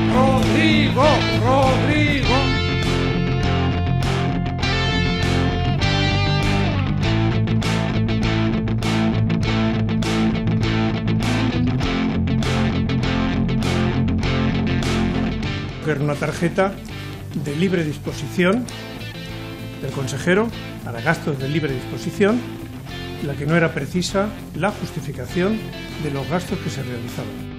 Rodrigo, Rodrigo. Era una tarjeta de libre disposición del consejero para gastos de libre disposición, en la que no era precisa la justificación de los gastos que se realizaban.